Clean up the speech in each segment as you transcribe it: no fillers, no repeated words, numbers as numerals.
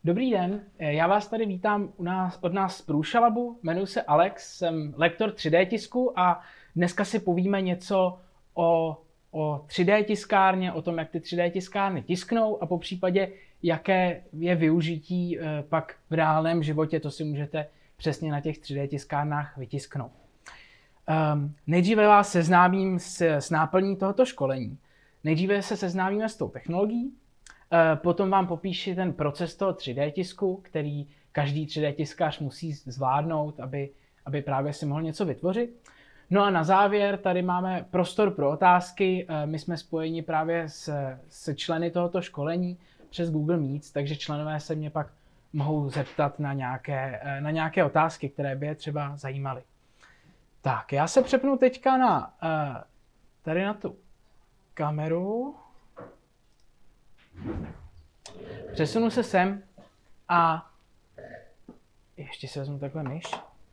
Dobrý den, já vás tady vítám od nás z Průšalabu, jmenuji se Alex, jsem lektor 3D tisku a dneska si povíme něco o 3D tiskárně, o tom, jak ty 3D tiskárny tisknou a popřípadě, jaké je využití pak v reálném životě, to si můžete přesně na těch 3D tiskárnách vytisknout. Nejdříve vás seznámím s náplní tohoto školení. Nejdříve se seznámíme s tou technologií, potom vám popíši ten proces toho 3D tisku, který každý 3D tiskař musí zvládnout, aby právě si mohl něco vytvořit. No a na závěr tady máme prostor pro otázky. My jsme spojeni právě se členy tohoto školení přes Google Meets, takže členové se mě pak mohou zeptat na nějaké otázky, které by je třeba zajímaly. Tak, já se přepnu teďka tady na tu kameru. Přesunu se sem a ještě si vezmu takhle myš.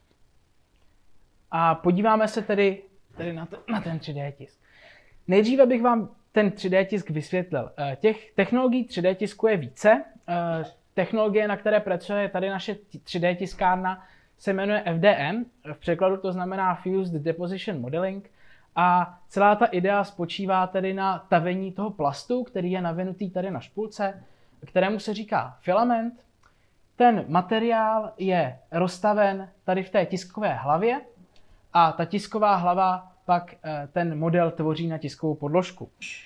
A podíváme se tedy na ten 3D tisk. Nejdříve bych vám ten 3D tisk vysvětlil. Těch technologií 3D tisku je více. Technologie, na které pracuje tady naše 3D tiskárna, se jmenuje FDM. V překladu to znamená Fused Deposition Modeling. A celá ta idea spočívá tedy na tavení toho plastu, který je navinutý tady na špulce, kterému se říká filament. Ten materiál je roztaven tady v té tiskové hlavě a ta tisková hlava pak ten model tvoří na tiskovou podložku.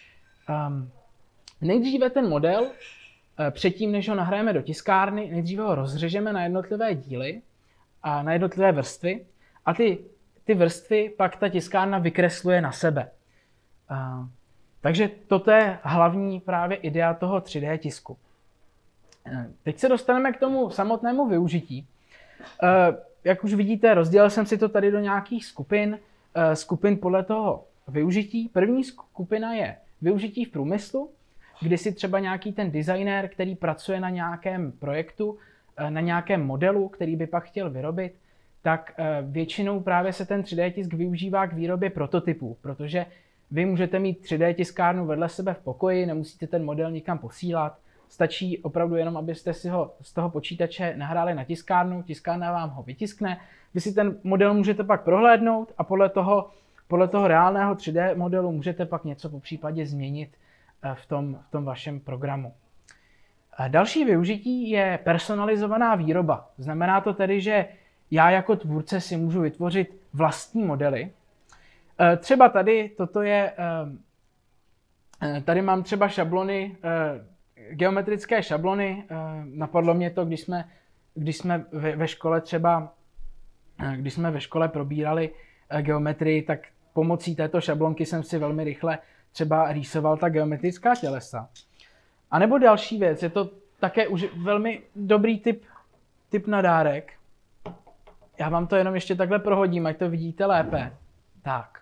Nejdříve ten model, předtím než ho nahrajeme do tiskárny, nejdříve ho rozřežeme na jednotlivé díly a na jednotlivé vrstvy a ty vrstvy pak ta tiskárna vykresluje na sebe. Takže toto je hlavní právě idea toho 3D tisku. Teď se dostaneme k tomu samotnému využití. Jak už vidíte, rozdělil jsem si to tady do nějakých skupin podle toho využití. První skupina je využití v průmyslu, kdy si třeba nějaký ten designér, který pracuje na nějakém projektu, na nějakém modelu, který by pak chtěl vyrobit, tak většinou právě se ten 3D tisk využívá k výrobě prototypů, protože vy můžete mít 3D tiskárnu vedle sebe v pokoji, nemusíte ten model nikam posílat, stačí opravdu jenom, abyste si ho z toho počítače nahráli na tiskárnu, tiskárna vám ho vytiskne, vy si ten model můžete pak prohlédnout a podle toho reálného 3D modelu můžete pak něco popřípadě změnit v tom vašem programu. Další využití je personalizovaná výroba. Znamená to tedy, že já jako tvůrce si můžu vytvořit vlastní modely. Třeba tady mám třeba šablony, geometrické šablony. Napadlo mě to, když jsme ve škole probírali geometrii, tak pomocí této šablonky jsem si velmi rychle třeba rýsoval ta geometrická tělesa. A nebo další věc, je to také už velmi dobrý tip na dárek. Já vám to jenom ještě takhle prohodím, ať to vidíte lépe. Tak.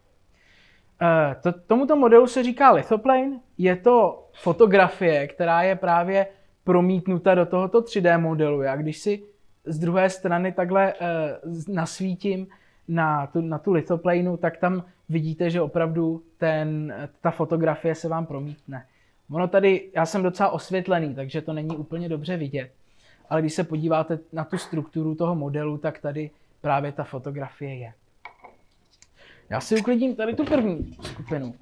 Tomuto modelu se říká lithoplane. Je to fotografie, která je právě promítnuta do tohoto 3D modelu. Já když si z druhé strany takhle nasvítím na tu lithoplaneu, tak tam vidíte, že opravdu ta fotografie se vám promítne. Ono tady, já jsem docela osvětlený, takže to není úplně dobře vidět. Ale když se podíváte na tu strukturu toho modelu, tak tady právě ta fotografie je. Já si uklidím tady tu první skupinu.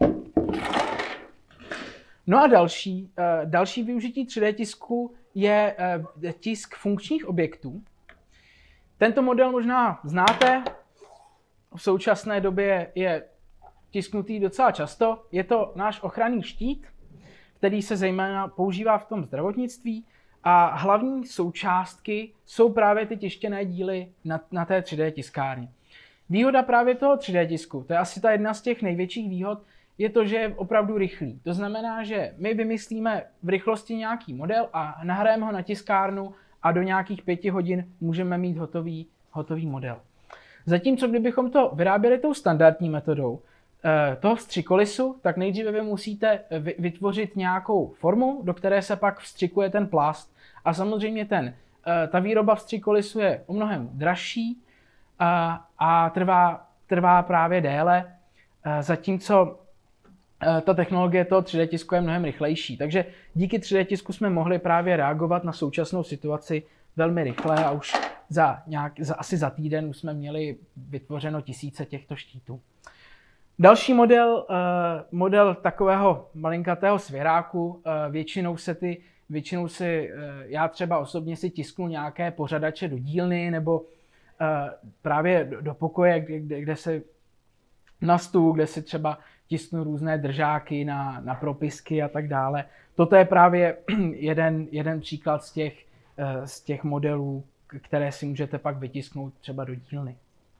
No a další využití 3D tisku je tisk funkčních objektů. Tento model možná znáte, v současné době je tisknutý docela často. Je to náš ochranný štít, který se zejména používá v tom zdravotnictví. A hlavní součástky jsou právě ty tištěné díly na té 3D tiskárně. Výhoda právě toho 3D tisku, to je asi ta jedna z těch největších výhod, je to, že je opravdu rychlý. To znamená, že my vymyslíme v rychlosti nějaký model a nahrajeme ho na tiskárnu a do nějakých 5 hodin můžeme mít hotový model. Zatímco kdybychom to vyráběli tou standardní metodou toho vstřikolisu, tak nejdříve vy musíte vytvořit nějakou formu, do které se pak vstřikuje ten plast. A samozřejmě ta výroba vstřikolisu je o mnohem dražší a trvá právě déle, zatímco ta technologie toho 3D tisku je mnohem rychlejší. Takže díky 3D tisku jsme mohli právě reagovat na současnou situaci velmi rychle a už asi za týden už jsme měli vytvořeno tisíce těchto štítů. Další model takového malinkatého svěráku, většinou já třeba osobně si tisknu nějaké pořadače do dílny nebo právě do pokoje, kde se na stůl, kde si třeba tisknu různé držáky na propisky a tak dále. Toto je právě jeden příklad z těch modelů, které si můžete pak vytisknout třeba do dílny.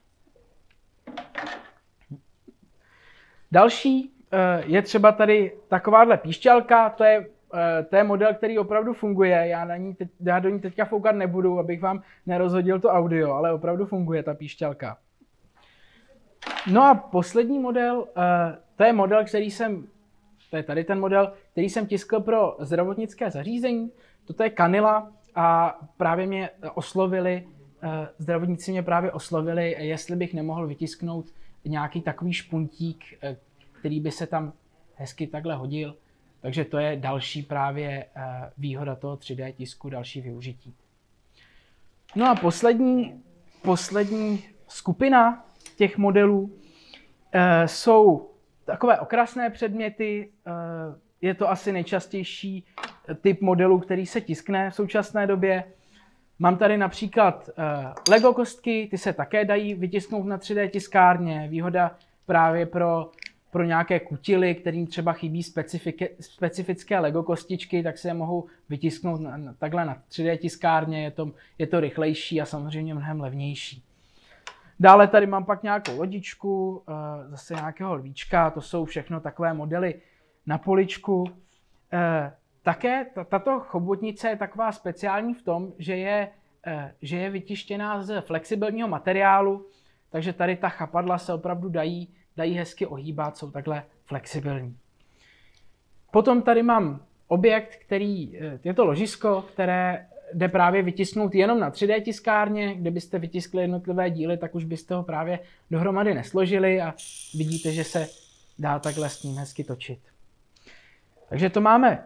Další je třeba tady takováhle píšťalka, to je model, který opravdu funguje. Já do ní teďka foukat nebudu, abych vám nerozhodil to audio, ale opravdu funguje ta píšťalka. No a poslední model, to je model, to je tady ten model, který jsem tiskl pro zdravotnické zařízení. Toto je kanila a právě mě zdravotníci mě právě oslovili, jestli bych nemohl vytisknout nějaký takový špuntík, který by se tam hezky takhle hodil. Takže to je další právě výhoda toho 3D tisku, další využití. No a poslední skupina těch modelů jsou takové okrasné předměty. Je to asi nejčastější typ modelů, který se tiskne v současné době. Mám tady například Lego kostky, ty se také dají vytisknout na 3D tiskárně. Výhoda právě pro nějaké kutily, kterým třeba chybí specifické Lego kostičky, tak se je mohou vytisknout takhle na 3D tiskárně. Je to rychlejší a samozřejmě mnohem levnější. Dále tady mám pak nějakou lodičku, zase nějakého lvíčka, to jsou všechno takové modely na poličku. Také tato chobotnice je taková speciální v tom, že je vytištěná z flexibilního materiálu, takže tady ta chapadla se opravdu dají hezky ohýbat, jsou takhle flexibilní. Potom tady mám objekt, je to ložisko, které jde právě vytisknout jenom na 3D tiskárně. Kdybyste vytiskli jednotlivé díly, tak už byste ho právě dohromady nesložili a vidíte, že se dá takhle s ním hezky točit. Takže to máme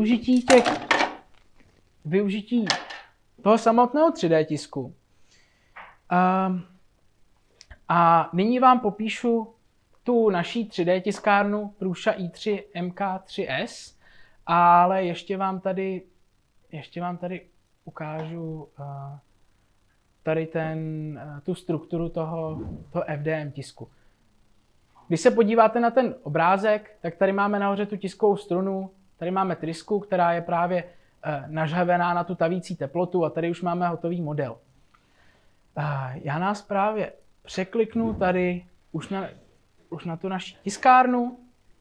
využití toho samotného 3D tisku. A nyní vám popíšu tu naší 3D tiskárnu Prusa i3 MK3S, ale ještě vám tady ukážu tu strukturu toho FDM tisku. Když se podíváte na ten obrázek, tak tady máme nahoře tu tiskovou strunu, tady máme trysku, která je právě nažhavená na tu tavící teplotu a tady už máme hotový model. Já nás právě překliknu tady už na tu naši tiskárnu.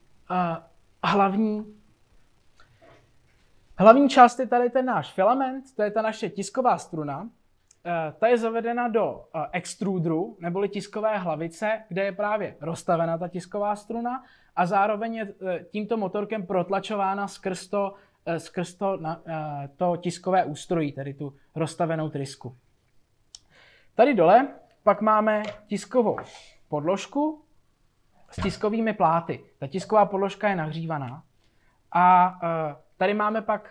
Hlavní část je tady ten náš filament, to je ta naše tisková struna. Ta je zavedena do extruderu, neboli tiskové hlavice, kde je právě rozstavena ta tisková struna a zároveň je tímto motorkem protlačována skrz to tiskové ústrojí, tedy tu rozstavenou trysku. Tady dole pak máme tiskovou podložku s tiskovými pláty. Ta tisková podložka je nahřívaná. A tady máme pak,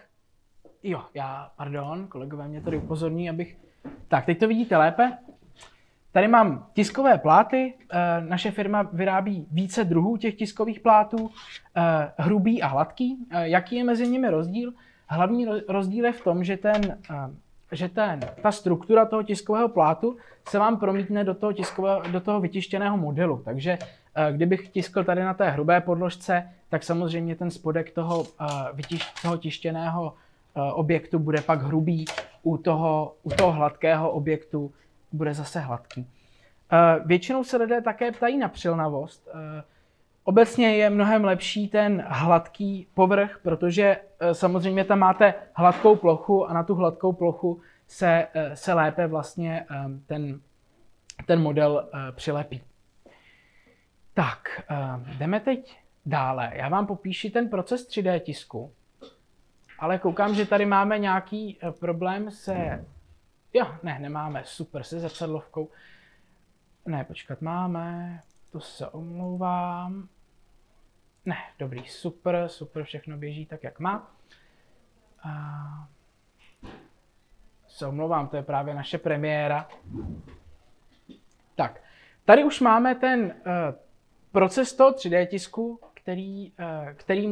kolegové mě tady upozorní, tak, teď to vidíte lépe. Tady mám tiskové pláty, naše firma vyrábí více druhů těch tiskových plátů, hrubý a hladký. Jaký je mezi nimi rozdíl? Hlavní rozdíl je v tom, že ta struktura toho tiskového plátu se vám promítne do toho vytištěného modelu. Takže kdybych tiskl tady na té hrubé podložce, tak samozřejmě ten spodek toho tištěného objektu bude pak hrubý, u toho hladkého objektu bude zase hladký. Většinou se lidé také ptají na přilnavost. Obecně je mnohem lepší ten hladký povrch, protože samozřejmě tam máte hladkou plochu a na tu hladkou plochu se lépe vlastně ten model přilepí. Tak, jdeme teď dále. Já vám popíši ten proces 3D tisku, ale koukám, že tady máme nějaký problém nemáme, super, se zrcadlovkou. Ne, počkat, máme, to se omlouvám. Ne, dobrý, super, všechno běží tak, jak má. Se omlouvám, to je právě naše premiéra. Tak, tady už máme ten proces toho 3D tisku, který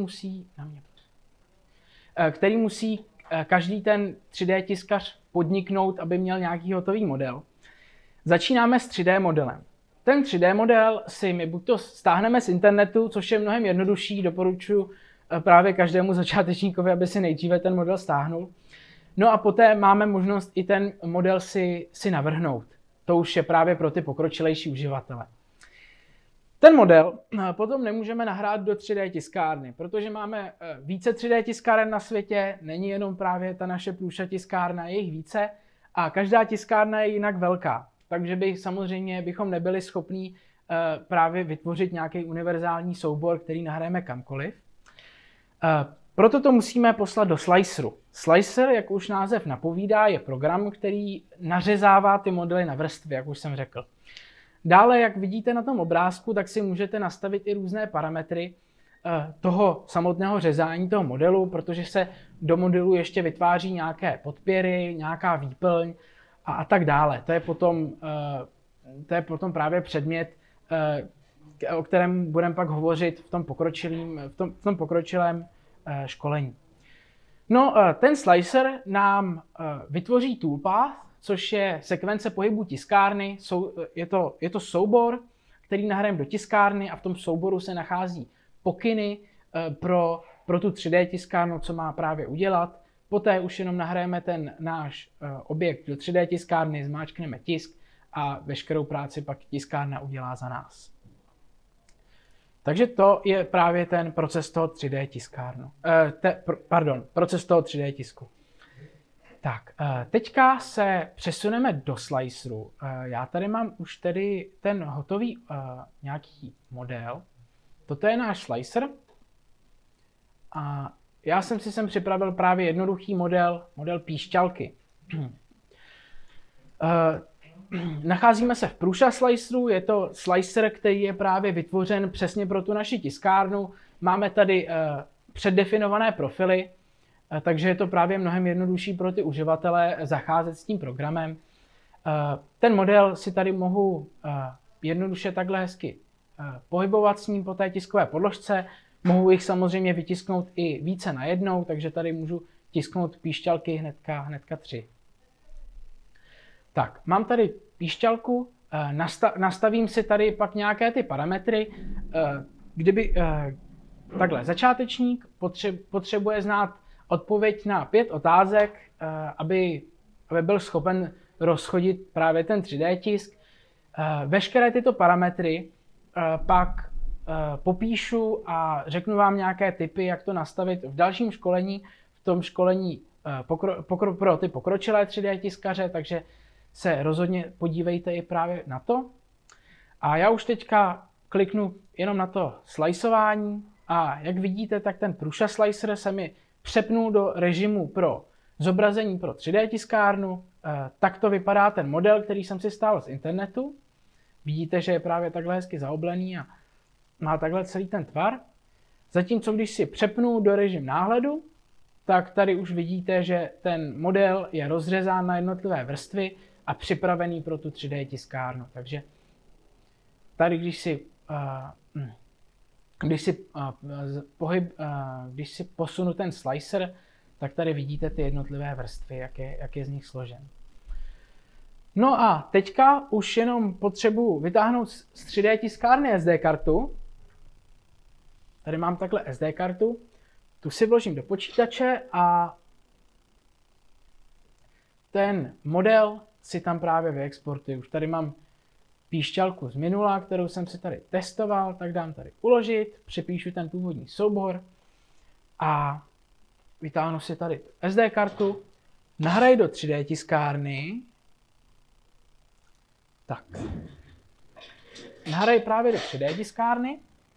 musí každý ten 3D tiskař podniknout, aby měl nějaký hotový model. Začínáme s 3D modelem. Ten 3D model si my buď to stáhneme z internetu, což je mnohem jednodušší, doporučuji právě každému začátečníkovi, aby si nejdříve ten model stáhnul. No a poté máme možnost i ten model si navrhnout. To už je právě pro ty pokročilejší uživatele. Ten model potom nemůžeme nahrát do 3D tiskárny, protože máme více 3D tiskáren na světě, není jenom právě ta naše Prusa tiskárna, je jich více a každá tiskárna je jinak velká. Takže bychom nebyli schopní právě vytvořit nějaký univerzální soubor, který nahrajeme kamkoliv. Proto to musíme poslat do sliceru. Slicer, jak už název napovídá, je program, který nařezává ty modely na vrstvy, jak už jsem řekl. Dále, jak vidíte na tom obrázku, tak si můžete nastavit i různé parametry toho samotného řezání toho modelu, protože se do modelu ještě vytváří nějaké podpěry, nějaká výplň a tak dále. To je potom právě předmět, o kterém budeme pak hovořit v tom pokročilém školení. No, ten slicer nám vytvoří toolpath, což je sekvence pohybu tiskárny. Je to soubor, který nahrajeme do tiskárny a v tom souboru se nachází pokyny pro tu 3D tiskárnu, co má právě udělat. Poté už jenom nahrajeme ten náš objekt do 3D tiskárny, zmáčkneme tisk a veškerou práci pak tiskárna udělá za nás. Takže to je právě ten proces toho 3D proces toho 3D tisku. Tak, teďka se přesuneme do sliceru. Já tady mám už tedy ten hotový nějaký model. Toto je náš slicer. A já jsem si sem připravil právě jednoduchý model píšťalky. Nacházíme se v Prusa sliceru, je to slicer, který je právě vytvořen přesně pro tu naši tiskárnu. Máme tady předdefinované profily, takže je to právě mnohem jednodušší pro ty uživatele zacházet s tím programem. Ten model si tady mohu jednoduše takhle hezky pohybovat s ním po té tiskové podložce. Mohu jich samozřejmě vytisknout i více najednou, takže tady můžu tisknout píšťalky hnedka 3. Tak, mám tady píšťalku, nastavím si tady pak nějaké ty parametry. Takhle, začátečník potřebuje znát odpověď na 5 otázek, aby byl schopen rozchodit právě ten 3D tisk. Veškeré tyto parametry pak popíšu a řeknu vám nějaké tipy, jak to nastavit v dalším školení, v tom školení pro ty pokročilé 3D tiskaře, takže se rozhodně podívejte i právě na to. A já už teďka kliknu jenom na to slicování a jak vidíte, tak ten Prusa slicer se mi přepnul do režimu pro zobrazení pro 3D tiskárnu. Tak to vypadá ten model, který jsem si stáhl z internetu. Vidíte, že je právě takhle hezky zaoblený a má takhle celý ten tvar. Zatímco když si přepnu do režim náhledu, tak tady už vidíte, že ten model je rozřezán na jednotlivé vrstvy a připravený pro tu 3D tiskárnu. Takže tady, když si posunu ten slicer, tak tady vidíte ty jednotlivé vrstvy, jak je z nich složen. No a teďka už jenom potřebuji vytáhnout z 3D tiskárny SD kartu. Tady mám takhle SD kartu. Tu si vložím do počítače a ten model si tam právě vyexportuji. Už tady mám píšťalku z minula, kterou jsem si tady testoval, tak dám tady uložit, přepíšu ten původní soubor a vytáhnu si tady SD kartu, nahraju do 3D tiskárny. Tak. Nahraju právě do 3D tiskárny.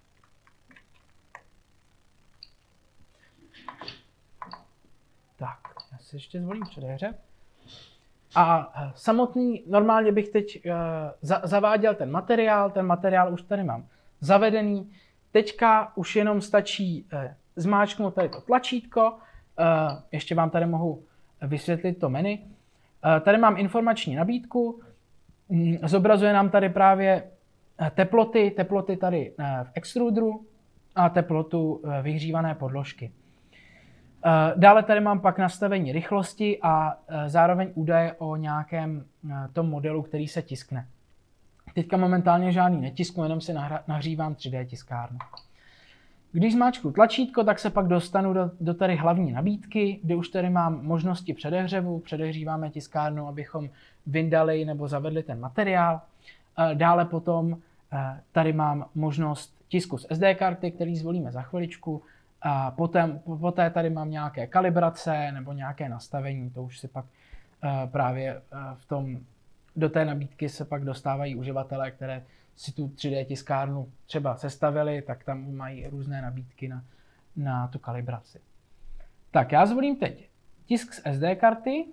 Tak, já si ještě zvolím předehřeb. A normálně bych teď zaváděl ten materiál už tady mám zavedený, teďka už jenom stačí zmáčknout tady to tlačítko. Ještě vám tady mohu vysvětlit to menu. Tady mám informační nabídku. Zobrazuje nám tady právě teploty tady v extruderu a teplotu vyhřívané podložky. Dále tady mám pak nastavení rychlosti a zároveň údaje o nějakém tom modelu, který se tiskne. Teďka momentálně žádný netisknu, jenom si nahřívám 3D tiskárnu. Když zmáčknu tlačítko, tak se pak dostanu do tady hlavní nabídky, kde už tady mám možnosti předehřevu. Předehříváme tiskárnu, abychom vyndali nebo zavedli ten materiál. Dále potom tady mám možnost tisku z SD karty, který zvolíme za chviličku. A poté tady mám nějaké kalibrace nebo nějaké nastavení, to už si pak právě do té nabídky se pak dostávají uživatelé, které si tu 3D tiskárnu třeba sestavili, tak tam mají různé nabídky na tu kalibraci. Tak já zvolím teď tisk z SD karty,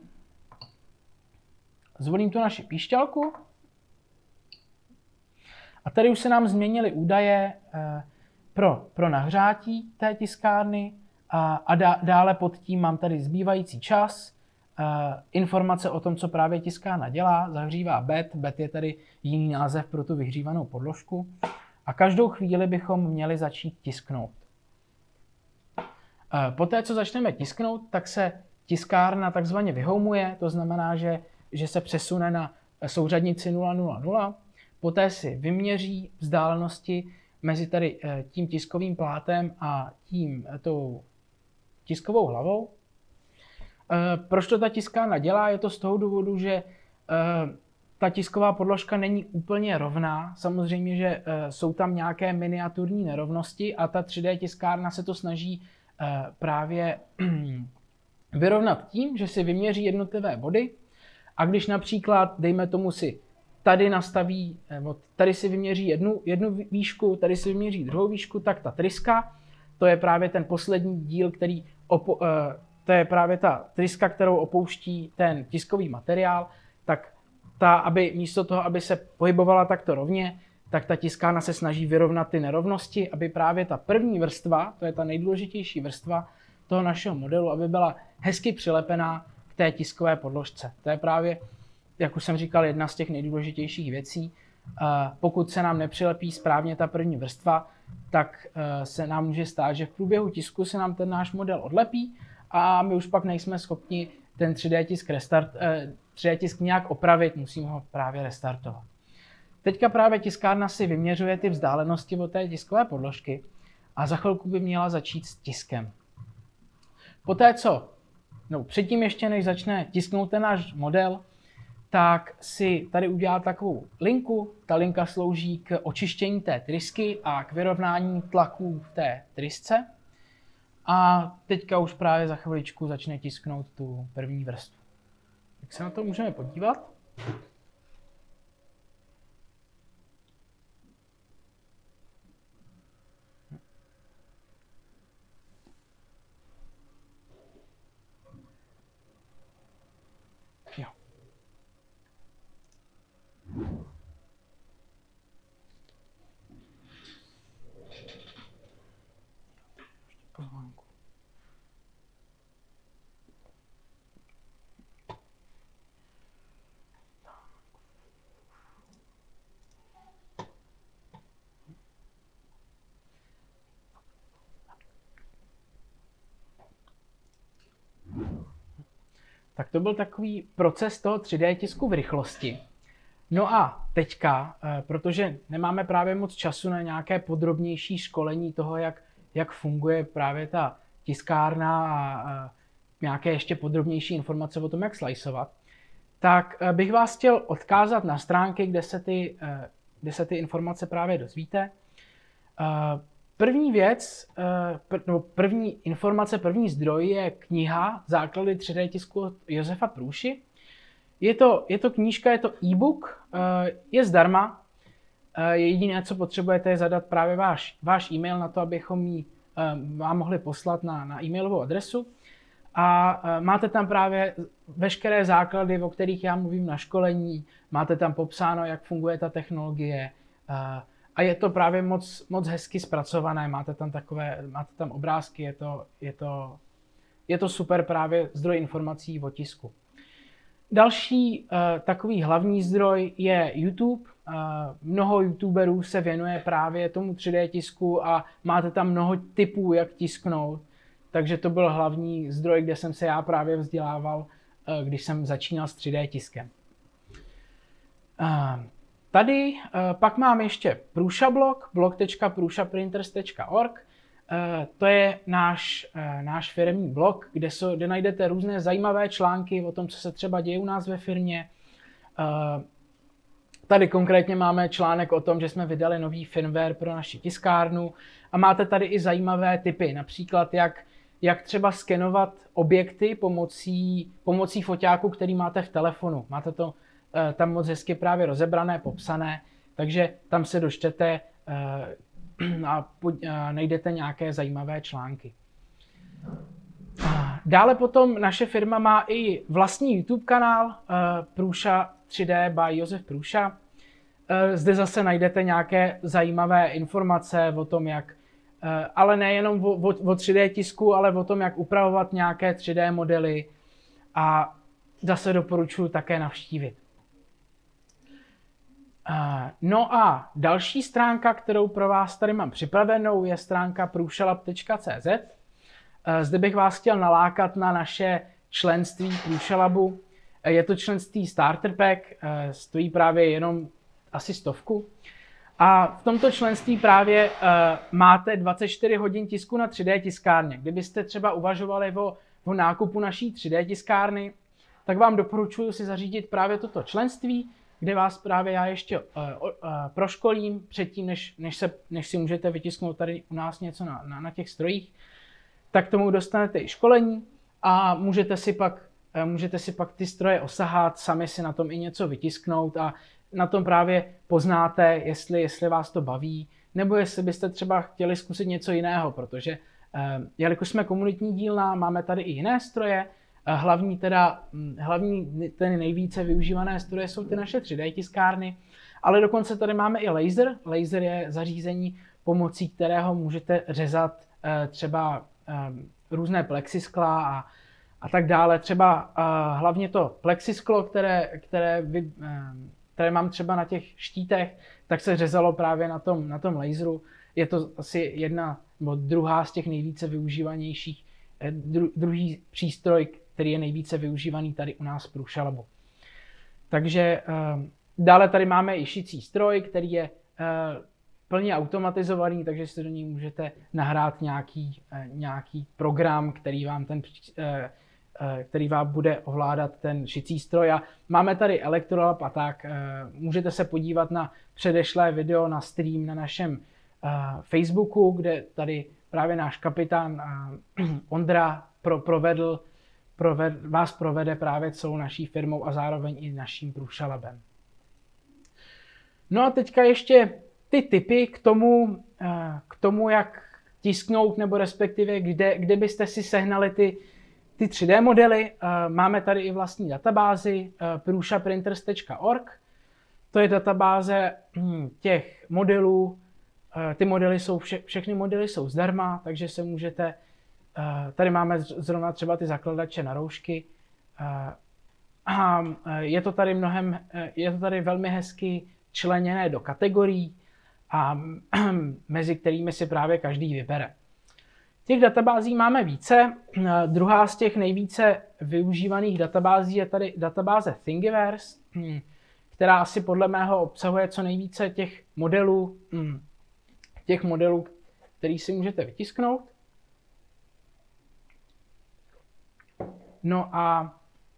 zvolím tu naši píšťalku a tady už se nám změnily údaje pro nahřátí té tiskárny a dále pod tím mám tady zbývající čas, informace o tom, co právě tiskárna dělá, zahřívá bed, bed je tady jiný název pro tu vyhřívanou podložku a každou chvíli bychom měli začít tisknout. Poté, co začneme tisknout, tak se tiskárna takzvaně vyhoumuje, to znamená, že se přesune na souřadnici 000, poté si vyměří vzdálenosti mezi tady tím tiskovým plátem a tou tiskovou hlavou. Proč to ta tiskárna dělá? Je to z toho důvodu, že ta tisková podložka není úplně rovná. Samozřejmě, že jsou tam nějaké miniaturní nerovnosti a ta 3D tiskárna se to snaží právě vyrovnat tím, že si vyměří jednotlivé body a když například, dejme tomu si, tady nastaví, tady si vyměří jednu výšku, tady si vyměří druhou výšku, tak ta tryska, to je právě ten poslední díl, to je právě ta tryska, kterou opouští ten tiskový materiál, tak aby místo toho, aby se pohybovala takto rovně, tak ta tiskárna se snaží vyrovnat ty nerovnosti, aby právě ta první vrstva, to je ta nejdůležitější vrstva toho našeho modelu, aby byla hezky přilepená k té tiskové podložce. To je právě, jak už jsem říkal, jedna z těch nejdůležitějších věcí. Pokud se nám nepřilepí správně ta první vrstva, tak se nám může stát, že v průběhu tisku se nám ten náš model odlepí a my už pak nejsme schopni ten 3D tisk nějak opravit, musíme ho právě restartovat. Teďka právě tiskárna si vyměřuje ty vzdálenosti od té tiskové podložky a za chvilku by měla začít s tiskem. Poté předtím ještě než začne tisknout ten náš model, tak si tady udělá takovou linku. Ta linka slouží k očištění té trysky a k vyrovnání tlaků v té trysce. A teďka už právě za chviličku začne tisknout tu první vrstvu. Tak se na to můžeme podívat. Jo. Tak to byl takový proces toho 3D tisku v rychlosti. No a teďka, protože nemáme právě moc času na nějaké podrobnější školení toho, jak funguje právě ta tiskárna a nějaké ještě podrobnější informace o tom, jak sliceovat, tak bych vás chtěl odkázat na stránky, kde se ty informace právě dozvíte. První věc, první informace, první zdroj je kniha Základy 3D tisku od Josefa Průši. Je to knížka, je to e-book, je zdarma. Jediné, co potřebujete, je zadat právě váš e-mail na to, abychom ji vám mohli poslat na e-mailovou adresu. A máte tam právě veškeré základy, o kterých já mluvím na školení. Máte tam popsáno, jak funguje ta technologie. a je to právě moc hezky zpracované, máte tam obrázky, je to super právě zdroj informací o tisku. Další takový hlavní zdroj je YouTube. Mnoho youtuberů se věnuje právě tomu 3D tisku a máte tam mnoho tipů, jak tisknout. Takže to byl hlavní zdroj, kde jsem se já právě vzdělával, když jsem začínal s 3D tiskem. Tady pak mám ještě Prusa blog, blog.prusaprinters.org. To je náš firemní blog, kde najdete různé zajímavé články o tom, co se třeba děje u nás ve firmě. Tady konkrétně máme článek o tom, že jsme vydali nový firmware pro naši tiskárnu a máte tady i zajímavé tipy, například jak třeba skenovat objekty pomocí foťáku, který máte v telefonu. Máte to tam moc hezky právě rozebrané, popsané, takže tam se dočtete a najdete nějaké zajímavé články. Dále potom naše firma má i vlastní YouTube kanál Prusa 3D by Josef Prusa. Zde zase najdete nějaké zajímavé informace o tom, ale nejenom o 3D tisku, ale o tom, jak upravovat nějaké 3D modely a zase doporučuji také navštívit. No a další stránka, kterou pro vás tady mám připravenou, je stránka prusalab.cz. Zde bych vás chtěl nalákat na naše členství Prusalabu. Je to členství Starter Pack, stojí právě jenom asi 100. A v tomto členství právě máte 24 hodin tisku na 3D tiskárně. Kdybyste třeba uvažovali o nákupu naší 3D tiskárny, tak vám doporučuji si zařídit právě toto členství, kde vás právě já ještě proškolím předtím, než si můžete vytisknout tady u nás něco na těch strojích, tak tomu dostanete i školení a můžete si pak ty stroje osahat, sami si na tom i něco vytisknout a na tom právě poznáte, jestli vás to baví, nebo jestli byste třeba chtěli zkusit něco jiného, protože jelikož jsme komunitní dílna, máme tady i jiné stroje, hlavní ten nejvíce využívané stroje jsou ty naše 3D tiskárny, ale dokonce tady máme i laser. Laser je zařízení, pomocí kterého můžete řezat třeba různé plexiskla a tak dále. Třeba hlavně to plexisklo, které mám třeba na těch štítech, tak se řezalo právě na tom laseru. Je to asi jedna nebo druhá z těch nejvíce využívanějších, druhý přístroj, který je nejvíce využívaný tady u nás v Prusalabu. Takže dále tady máme i šicí stroj, který je plně automatizovaný, takže si do ní můžete nahrát nějaký program, který vám bude ovládat ten šicí stroj. A máme tady Electrolab a tak. Můžete se podívat na předešlé video na stream na našem Facebooku, kde tady právě náš kapitán Ondra vás provede právě celou naší firmou a zároveň i naším Prusalabem. No a teďka ještě ty tipy k tomu, jak tisknout, nebo respektive kde byste si sehnali ty 3D modely. Máme tady i vlastní databázi prusaprinters.org. To je databáze těch modelů. Ty modely všechny modely jsou zdarma, takže se můžete. Tady máme zrovna třeba ty zakladače na roušky. A je to tady velmi hezky členěné do kategorií, a mezi kterými si právě každý vybere. Těch databází máme více. Druhá z těch nejvíce využívaných databází je tady databáze Thingiverse, která asi podle mého obsahuje co nejvíce těch modelů, který si můžete vytisknout. No a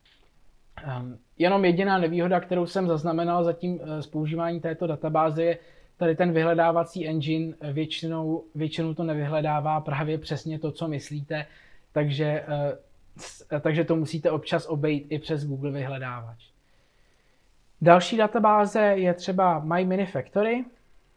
jenom jediná nevýhoda, kterou jsem zaznamenal zatím z používání této databáze, je tady ten vyhledávací engine. Většinou to nevyhledává právě přesně to, co myslíte, takže to musíte občas obejít i přes Google vyhledávač. Další databáze je třeba My Mini Factory.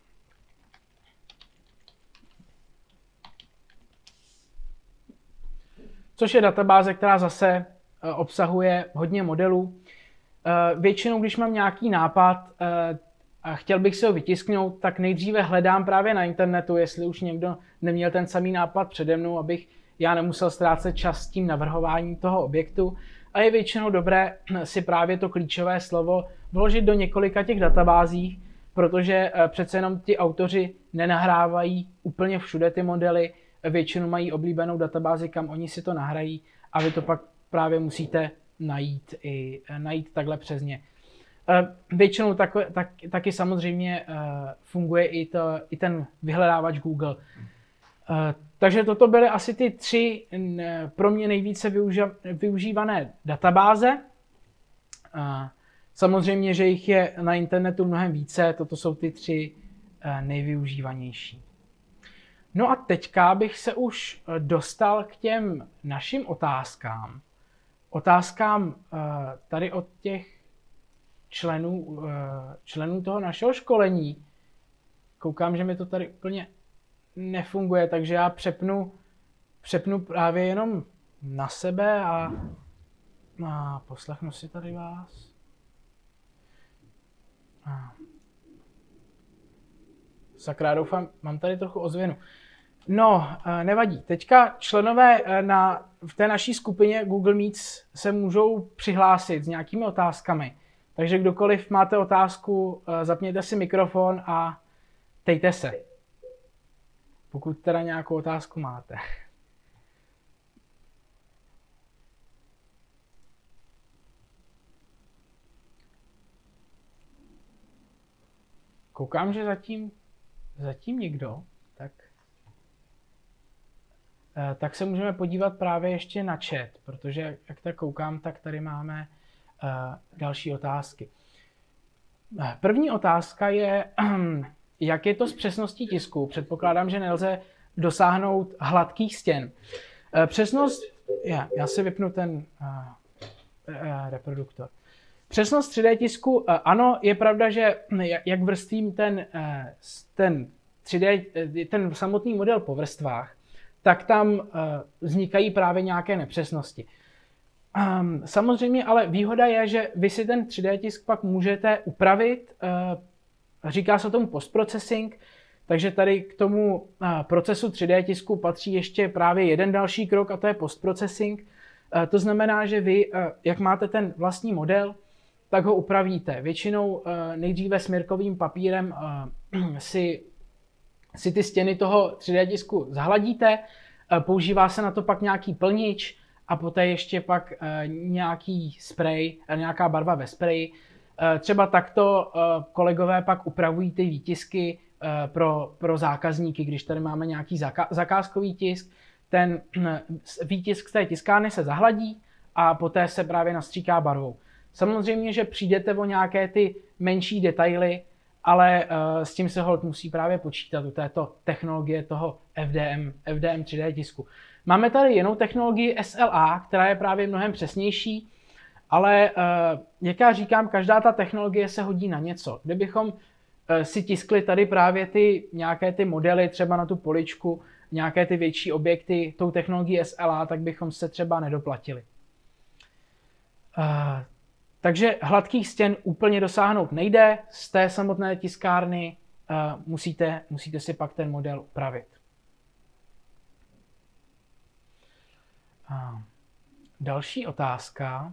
Což je databáze, která zase obsahuje hodně modelů. Většinou, když mám nějaký nápad a chtěl bych si ho vytisknout, tak nejdříve hledám právě na internetu, jestli už někdo neměl ten samý nápad přede mnou, abych já nemusel ztrácet čas s tím navrhováním toho objektu. A je většinou dobré si právě to klíčové slovo vložit do několika těch databází, protože přece jenom ti autoři nenahrávají úplně všude ty modely, většinou mají oblíbenou databázi, kam oni si to nahrají a vy to pak právě musíte najít takhle přes ně. Většinou taky samozřejmě funguje i ten vyhledávač Google. Takže toto byly asi ty 3 pro mě nejvíce využívané databáze. Samozřejmě, že jich je na internetu mnohem více, toto jsou ty 3 nejvyužívanější. No a teďka bych se už dostal k těm našim otázkám. Otázkám tady od těch členů toho našeho školení. Koukám, že mi to tady úplně nefunguje, takže já přepnu právě jenom na sebe a poslechnu si tady vás. Sakra, doufám, mám tady trochu ozvěnu. No, nevadí. Teďka členové v té naší skupině Google Meets se můžou přihlásit s nějakými otázkami. Takže kdokoliv máte otázku, zapněte si mikrofon a ptejte se. Pokud teda nějakou otázku máte. Koukám, že zatím nikdo, tak se můžeme podívat právě ještě na chat, protože jak tak koukám, tak tady máme další otázky. První otázka je, jak je to s přesností tisku? Předpokládám, že nelze dosáhnout hladkých stěn. Přesnost, já si vypnu ten reproduktor. Přesnost 3D tisku, ano, je pravda, že jak vrstvím ten samotný model po vrstvách, tak tam vznikají právě nějaké nepřesnosti. Samozřejmě, ale výhoda je, že vy si ten 3D tisk pak můžete upravit, říká se tomu postprocessing, takže tady k tomu procesu 3D tisku patří ještě právě jeden další krok a to je postprocessing. To znamená, že vy, jak máte ten vlastní model, tak ho upravíte. Většinou nejdříve smírkovým papírem si ty stěny toho 3D tisku zahladíte, používá se na to pak nějaký plnič a poté ještě pak nějaký spray, nějaká barva ve spreji. Třeba takto kolegové pak upravují ty výtisky pro zákazníky, když tady máme nějaký zakázkový tisk, ten výtisk z té tiskárny se zahladí a poté se právě nastříká barvou. Samozřejmě, že přijdete o nějaké ty menší detaily, ale s tím se holt musí právě počítat u této technologie toho FDM 3D tisku. Máme tady jinou technologii SLA, která je právě mnohem přesnější, ale jak já říkám, každá ta technologie se hodí na něco. Kdybychom si tiskli tady právě nějaké ty modely, třeba na tu poličku, nějaké ty větší objekty tou technologií SLA, tak bychom se třeba nedoplatili. Takže hladkých stěn úplně dosáhnout nejde, z té samotné tiskárny musíte si pak ten model upravit. Další otázka.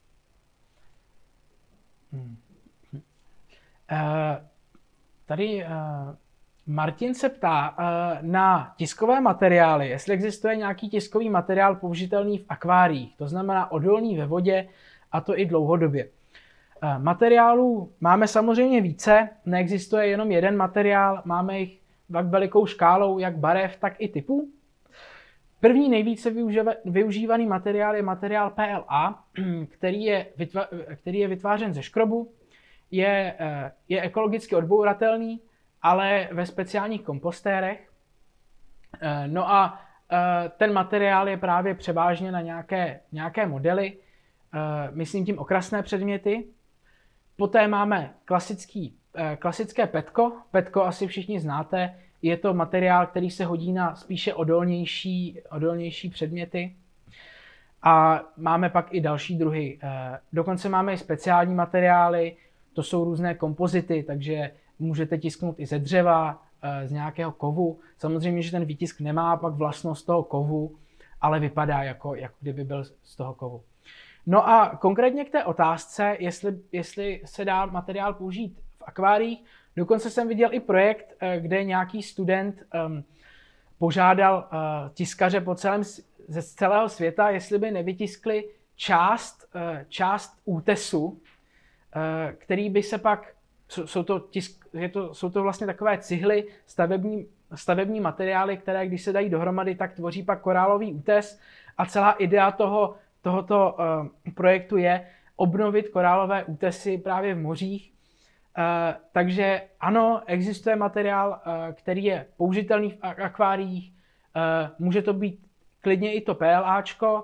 Tady Martin se ptá na tiskové materiály, jestli existuje nějaký tiskový materiál použitelný v akváriích, to znamená odolný ve vodě, a to i dlouhodobě. Materiálů máme samozřejmě více, neexistuje jenom jeden materiál, máme jich tak velikou škálou jak barev, tak i typů. První nejvíce využívaný materiál je materiál PLA, který je vytvářen ze škrobu, je ekologicky odbouratelný, ale ve speciálních kompostérech. No a ten materiál je právě převážně na nějaké modely, myslím tím okrasné předměty. Poté máme klasické petko. Petko asi všichni znáte. Je to materiál, který se hodí na spíše odolnější předměty. A máme pak i další druhy. Dokonce máme i speciální materiály. to jsou různé kompozity, takže můžete tisknout i ze dřeva, z nějakého kovu. Samozřejmě, že ten výtisk nemá pak vlastnost toho kovu, ale vypadá jako kdyby byl z toho kovu. No a konkrétně k té otázce, jestli se dá materiál použít v akváriích, dokonce jsem viděl i projekt, kde nějaký student požádal tiskaře ze celého světa, jestli by nevytiskli část útesu, který by se pak, jsou to vlastně takové cihly, stavební materiály, které když se dají dohromady, tak tvoří pak korálový útes a celá idea tohoto projektu je obnovit korálové útesy právě v mořích. Takže ano, existuje materiál, který je použitelný v akváriích. Může to být klidně i to PLAčko,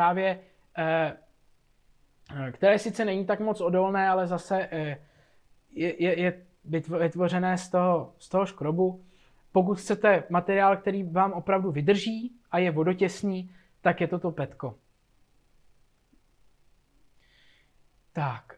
které sice není tak moc odolné, ale zase je vytvořené z toho škrobu. Pokud chcete materiál, který vám opravdu vydrží a je vodotěsný, tak je to PETko. Tak,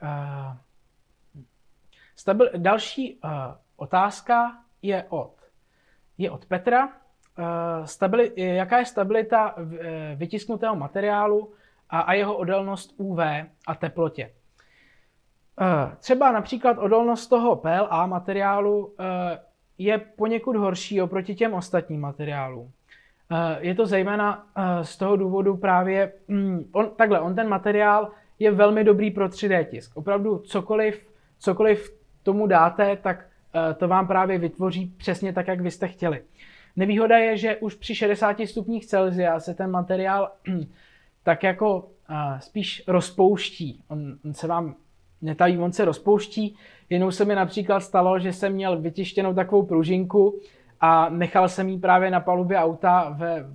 další otázka je od Petra. Jaká je stabilita vytisknutého materiálu a jeho odolnost UV a teplotě? Třeba například odolnost toho PLA materiálu je poněkud horší oproti těm ostatním materiálům. Je to zejména z toho důvodu právě, on ten materiál je velmi dobrý pro 3D tisk. Opravdu cokoliv tomu dáte, tak to vám právě vytvoří přesně tak, jak vy jste chtěli. Nevýhoda je, že už při 60 stupních Celsia se ten materiál tak jako spíš rozpouští. On se vám netaví, on se rozpouští. Jednou se mi například stalo, že jsem měl vytištěnou takovou pružinku a nechal jsem ji právě na palubě auta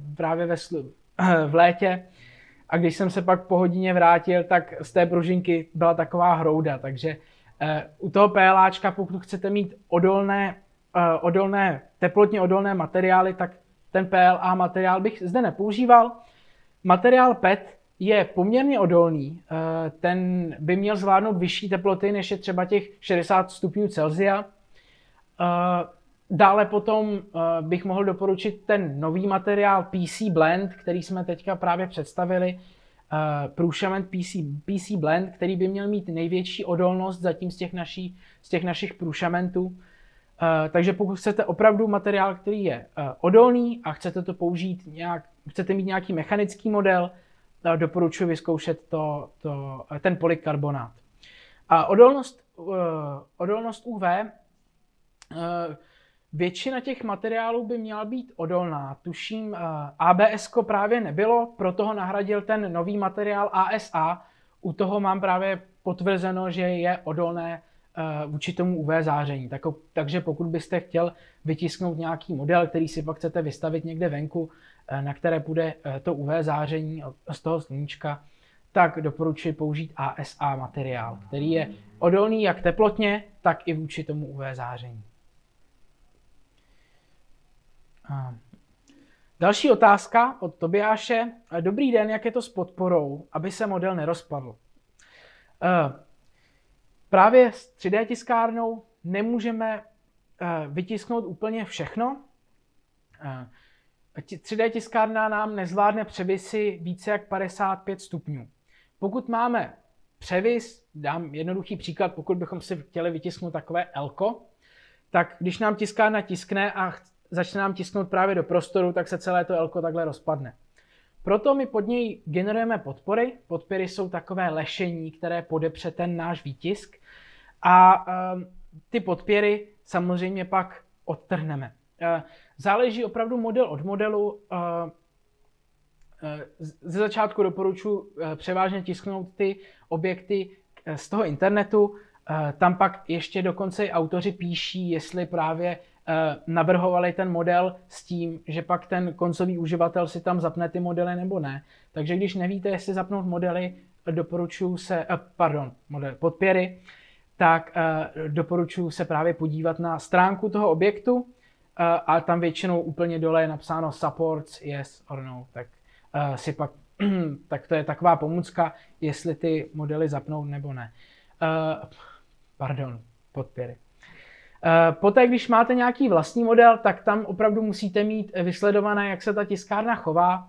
v létě. A když jsem se pak po hodině vrátil, tak z té pružinky byla taková hrouda. Takže u toho PLAčka, pokud chcete mít teplotně odolné materiály, tak ten PLA materiál bych zde nepoužíval. Materiál PET je poměrně odolný. Ten by měl zvládnout vyšší teploty, než je třeba těch 60 stupňů Celsia. Dále potom bych mohl doporučit ten nový materiál PC Blend, který jsme teďka právě představili. Průšament PC Blend, který by měl mít největší odolnost zatím z těch našich průšamentů. Takže pokud chcete opravdu materiál, který je odolný a chcete to použít chcete mít nějaký mechanický model, doporučuji vyzkoušet ten polykarbonát. A odolnost UV, většina těch materiálů by měla být odolná. Tuším, ABS právě nebylo, proto ho nahradil ten nový materiál ASA. U toho mám právě potvrzeno, že je odolné vůči tomu UV záření. Takže pokud byste chtěl vytisknout nějaký model, který si pak chcete vystavit někde venku, na které bude to UV záření z toho sluníčka, tak doporučuji použít ASA materiál, který je odolný jak teplotně, tak i vůči tomu UV záření. Další otázka od Tobiáše. Dobrý den, jak je to s podporou, aby se model nerozpadl? Právě s 3D tiskárnou nemůžeme vytisknout úplně všechno. 3D tiskárna nám nezvládne převisy více jak 55 stupňů. Pokud máme převis, dám jednoduchý příklad, pokud bychom si chtěli vytisknout takové L-ko, tak když nám tiskárna tiskne a začne nám tisknout právě do prostoru, tak se celé to L-ko takhle rozpadne. Proto my pod něj generujeme podpory. Podpory jsou takové lešení, které podepře ten náš výtisk. A ty podpěry samozřejmě pak odtrhneme. Záleží opravdu model od modelu. Ze začátku doporučuji převážně tisknout ty objekty z toho internetu. Tam pak ještě dokonce i autoři píší, jestli právě navrhovali ten model s tím, že pak ten koncový uživatel si tam zapne ty modely nebo ne. Takže když nevíte, jestli zapnout modely, podpěry, tak doporučuji se právě podívat na stránku toho objektu a tam většinou úplně dole je napsáno supports yes or no, tak to je taková pomůcka, jestli ty modely zapnout nebo ne. podpěry. Poté, když máte nějaký vlastní model, tak tam opravdu musíte mít vysledované, jak se ta tiskárna chová,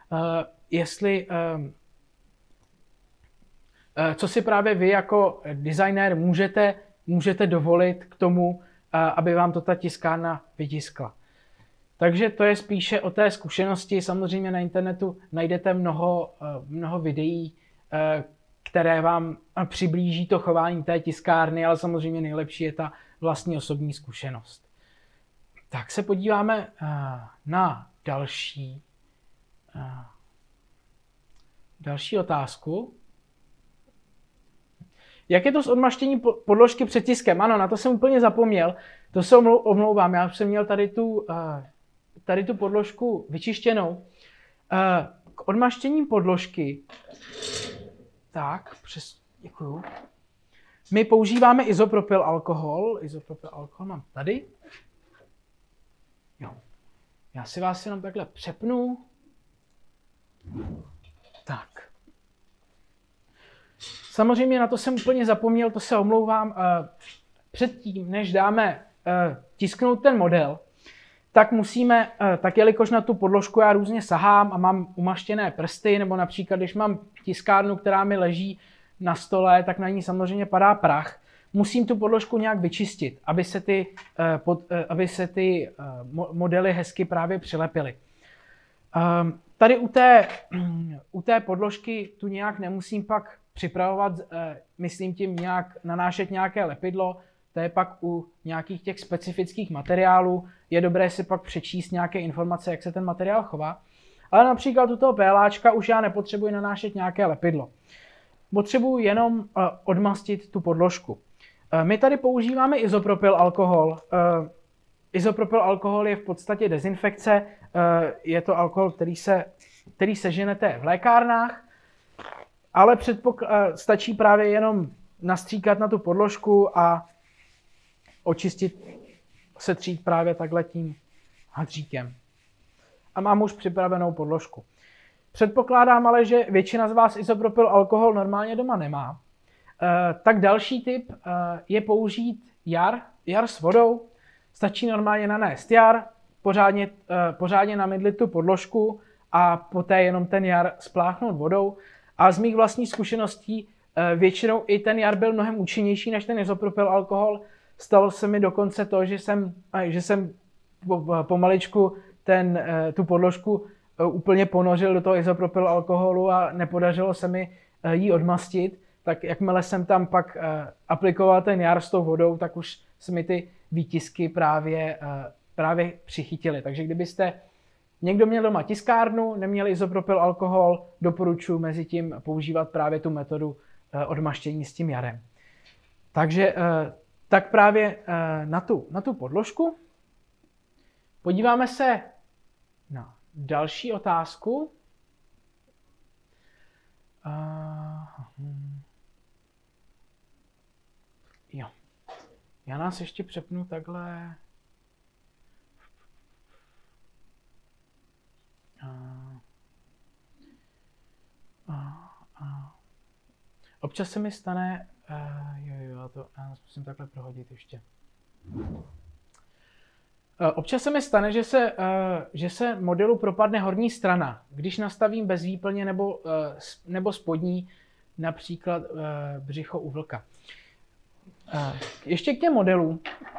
co si právě vy jako designér můžete dovolit k tomu, aby vám to ta tiskárna vytiskla. Takže to je spíše o té zkušenosti. Samozřejmě na internetu najdete mnoho videí, které vám přiblíží to chování té tiskárny, ale samozřejmě nejlepší je ta vlastní osobní zkušenost. Tak se podíváme na další otázku. Jak je to s odmaštěním podložky před tiskem? Ano, na to jsem úplně zapomněl. To se omlouvám, já jsem měl tady tu podložku vyčištěnou. K odmaštění podložky, děkuju. My používáme izopropyl alkohol. Izopropyl alkohol mám tady. Jo. Já si vás jenom takhle přepnu. Tak. Samozřejmě na to jsem úplně zapomněl, to se omlouvám. Předtím, než dáme tisknout ten model, tak musíme, tak jelikož na tu podložku já různě sahám a mám umaštěné prsty, nebo například, když mám tiskárnu, která mi leží na stole, tak na ní samozřejmě padá prach. Musím tu podložku nějak vyčistit, aby se ty modely hezky právě přilepily. Tady u té podložky tu nějak nemusím pak připravovat, myslím tím nanášet nějaké lepidlo, to je pak u nějakých těch specifických materiálů, je dobré si pak přečíst nějaké informace, jak se ten materiál chová. Ale například u toho PLAčka už já nepotřebuji nanášet nějaké lepidlo. Potřebuji jenom odmastit tu podložku. My tady používáme izopropyl alkohol. Izopropyl alkohol je v podstatě dezinfekce, je to alkohol, který seženete v lékárnách, ale stačí právě jenom nastříkat na tu podložku a očistit, setřít právě takhle tím hadříkem. A mám už připravenou podložku. Předpokládám ale, že většina z vás izopropyl alkohol normálně doma nemá. Tak další tip je použít jar s vodou. Stačí normálně nanést jar, pořádně namydlit tu podložku a poté jenom ten jar spláchnout vodou. A z mých vlastních zkušeností většinou i ten jar byl mnohem účinnější než ten izopropyl alkohol. Stalo se mi dokonce to, že jsem pomaličku tu podložku úplně ponořil do toho izopropyl alkoholu a nepodařilo se mi ji odmastit. Tak jakmile jsem tam pak aplikoval ten jar s tou vodou, tak už se mi ty výtisky právě přichytily. Takže kdybyste někdo měl doma tiskárnu, neměl izopropyl alkohol, doporučuji mezi tím používat právě tu metodu odmaštění s tím jarem. Takže tak právě na tu podložku. Podíváme se na další otázku. Jo. Já nás ještě přepnu takhle. Občas se mi stane, já musím takhle prohodit ještě. Občas se mi stane, že se modelu propadne horní strana, když nastavím bez výplně nebo spodní, například břicho u vlka. Ještě k těm modelům.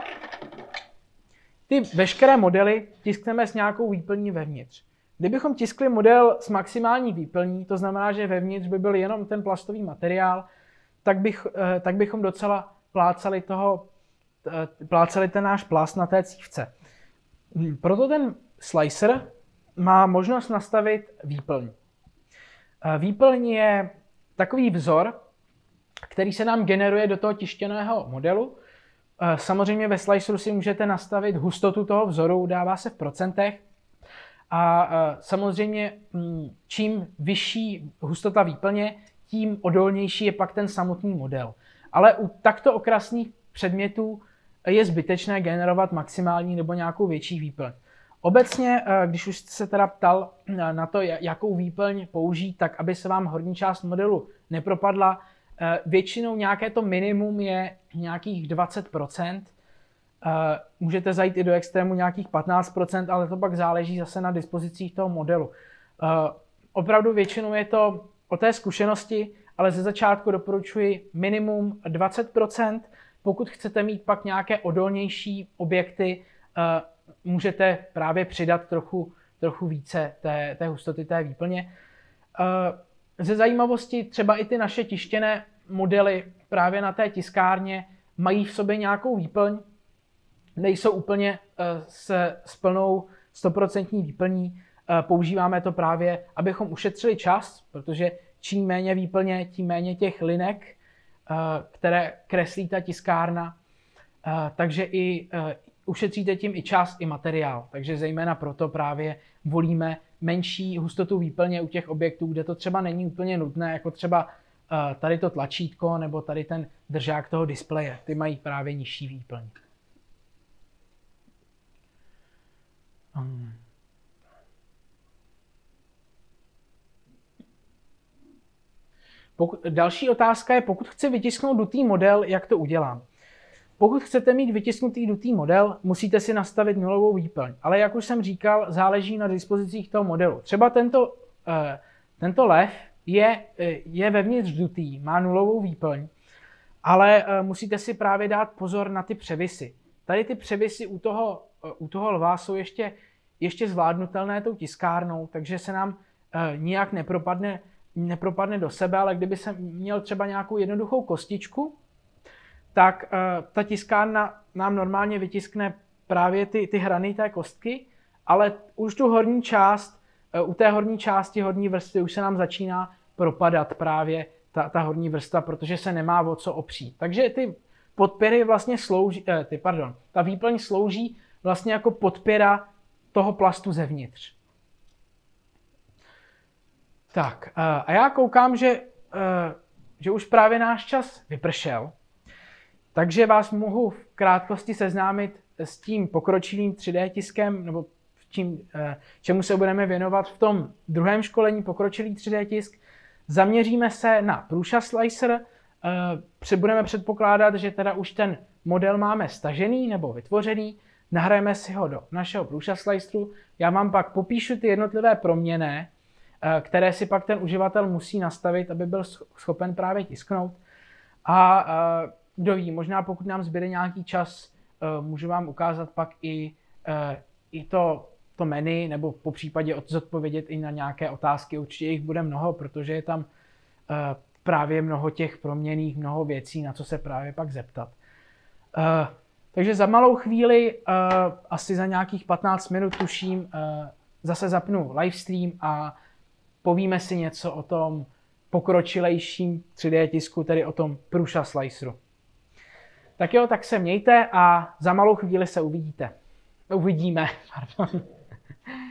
Ty veškeré modely tiskneme s nějakou výplní vevnitř. Kdybychom tiskli model s maximální výplní, to znamená, že vevnitř by byl jenom ten plastový materiál, tak bychom docela plácali ten náš plast na té cívce. Proto ten slicer má možnost nastavit výplň. Výplň je takový vzor, který se nám generuje do toho tištěného modelu. Samozřejmě ve sliceru si můžete nastavit hustotu toho vzoru, dává se v procentech. A samozřejmě čím vyšší hustota výplně, tím odolnější je pak ten samotný model. Ale u takto okrasných předmětů je zbytečné generovat maximální nebo nějakou větší výplň. Obecně, když už jste se teda ptal na to, jakou výplň použít, tak aby se vám horní část modelu nepropadla, Většinou nějaké to minimum je nějakých 20%. Můžete zajít i do extrému nějakých 15%, ale to pak záleží zase na dispozicích toho modelu. Opravdu většinou je to o té zkušenosti, ale ze začátku doporučuji minimum 20%. Pokud chcete mít pak nějaké odolnější objekty, můžete právě přidat trochu více té hustoty té výplně. Ze zajímavosti třeba i ty naše tištěné modely právě na té tiskárně mají v sobě nějakou výplň, nejsou úplně s plnou 100% výplní. Používáme to právě, abychom ušetřili čas, protože čím méně výplně, tím méně těch linek, které kreslí ta tiskárna, takže i ušetříte tím i čas, i materiál. Takže zejména proto právě volíme menší hustotu výplně u těch objektů, kde to třeba není úplně nutné, jako třeba tady to tlačítko nebo tady ten držák toho displeje. Ty mají právě nižší výplň. Další otázka je, pokud chci vytisknout dutý model, jak to udělám? Pokud chcete mít vytisknutý dutý model, musíte si nastavit nulovou výplň. Ale jak už jsem říkal, záleží na dispozicích toho modelu. Třeba tento lev je vevnitř dutý, má nulovou výplň, ale musíte si právě dát pozor na ty převisy. Tady ty převisy u toho lva jsou ještě zvládnutelné tou tiskárnou, takže se nám nijak nepropadne do sebe, ale kdyby jsem měl třeba nějakou jednoduchou kostičku, tak ta tiskárna nám normálně vytiskne právě ty hrany té kostky, ale už tu horní část, u té horní části horní vrstvy už se nám začíná propadat právě ta horní vrstva, protože se nemá o co opřít. Takže ty podpěry vlastně ta výplň slouží vlastně jako podpěra toho plastu zevnitř. Tak, a já koukám, že už právě náš čas vypršel, takže vás mohu v krátkosti seznámit s tím pokročilým 3D tiskem, nebo čemu se budeme věnovat v tom druhém školení pokročilý 3D tisk. Zaměříme se na Prusa Slicer, budeme předpokládat, že teda už ten model máme stažený nebo vytvořený, nahrajeme si ho do našeho Prusa Sliceru, já vám pak popíšu ty jednotlivé proměnné, které si pak ten uživatel musí nastavit, aby byl schopen právě tisknout. A kdo ví, možná pokud nám zbyde nějaký čas, můžu vám ukázat pak i to menu, nebo po případě zodpovědět i na nějaké otázky. Určitě jich bude mnoho, protože je tam právě mnoho těch proměnných, mnoho věcí, na co se právě pak zeptat. Takže za malou chvíli, asi za nějakých 15 minut tuším, zase zapnu livestream a povíme si něco o tom pokročilejším 3D tisku, tedy o tom Prusa Sliceru. Tak jo, tak se mějte a za malou chvíli se uvidíme. Pardon.